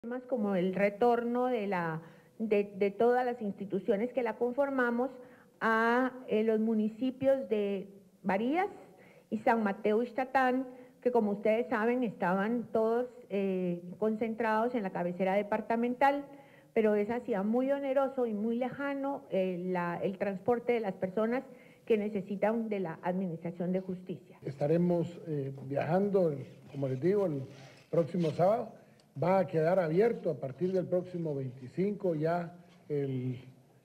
Temas como el retorno de todas las instituciones que la conformamos a los municipios de Varías y San Mateo Ixtatán, que como ustedes saben estaban todos concentrados en la cabecera departamental, pero es hacía muy oneroso y muy lejano el transporte de las personas que necesitan de la Administración de Justicia. Estaremos viajando, como les digo, el próximo sábado. Va a quedar abierto a partir del próximo 25 ya el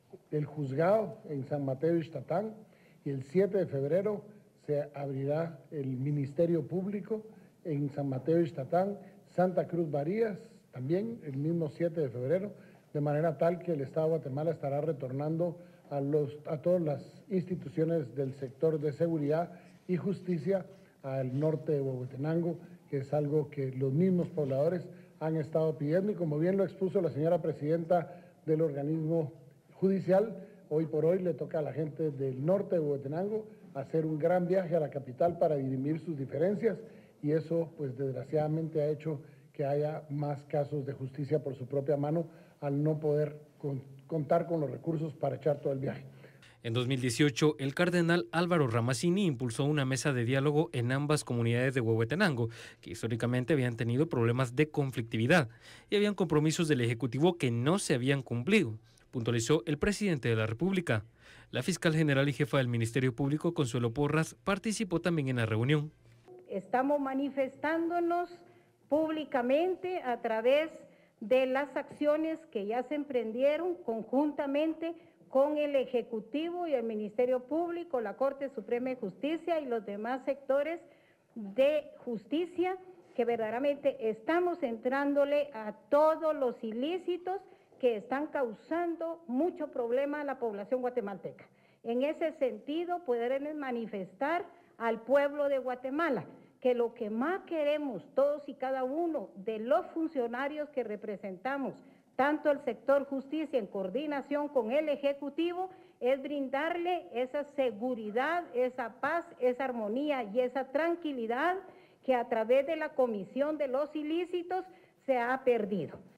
juzgado en San Mateo Ixtatán, y el 7 de febrero se abrirá el Ministerio Público en San Mateo Ixtatán, Santa Cruz Varías, también el mismo 7 de febrero, de manera tal que el Estado de Guatemala estará retornando a todas las instituciones del sector de seguridad y justicia al norte de Huehuetenango, que es algo que los mismos pobladores han estado pidiendo, y como bien lo expuso la señora presidenta del organismo judicial, hoy por hoy le toca a la gente del norte de Huehuetenango hacer un gran viaje a la capital para dirimir sus diferencias, y eso pues desgraciadamente ha hecho que haya más casos de justicia por su propia mano al no poder contar con los recursos para echar todo el viaje. En 2018, el cardenal Álvaro Ramazzini impulsó una mesa de diálogo en ambas comunidades de Huehuetenango, que históricamente habían tenido problemas de conflictividad y habían compromisos del Ejecutivo que no se habían cumplido, puntualizó el presidente de la República. La fiscal general y jefa del Ministerio Público, Consuelo Porras, participó también en la reunión. Estamos manifestándonos públicamente a través de las acciones que ya se emprendieron conjuntamente con el Ejecutivo y el Ministerio Público, la Corte Suprema de Justicia y los demás sectores de justicia, que verdaderamente estamos entrándole a todos los ilícitos que están causando mucho problema a la población guatemalteca. En ese sentido, poder manifestar al pueblo de Guatemala que lo que más queremos todos y cada uno de los funcionarios que representamos, tanto el sector justicia en coordinación con el Ejecutivo, es brindarle esa seguridad, esa paz, esa armonía y esa tranquilidad que a través de la comisión de los ilícitos se ha perdido.